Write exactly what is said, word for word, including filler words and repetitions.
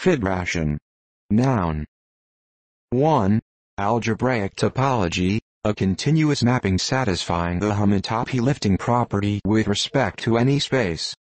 Fibration. Noun. one. Algebraic topology, a continuous mapping satisfying the homotopy lifting property with respect to any space.